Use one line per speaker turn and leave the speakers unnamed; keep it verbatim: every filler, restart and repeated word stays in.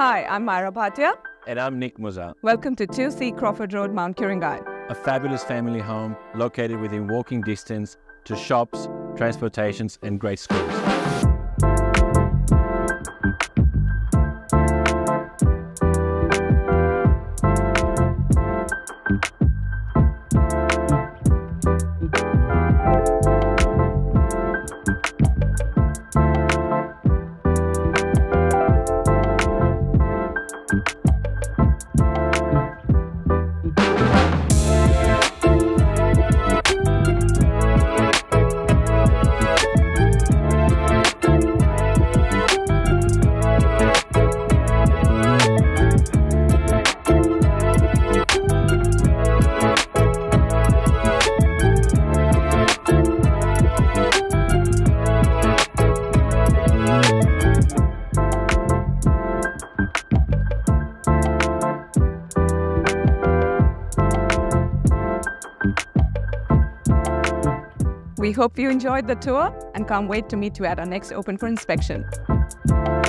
Hi, I'm Myra Bhatia.
And I'm Nick Musa.
Welcome to two C Crawford Road, Mount Kuring-gai.
A fabulous family home located within walking distance to shops, transportations and great schools.
We hope you enjoyed the tour and can't wait to meet you at our next Open for Inspection.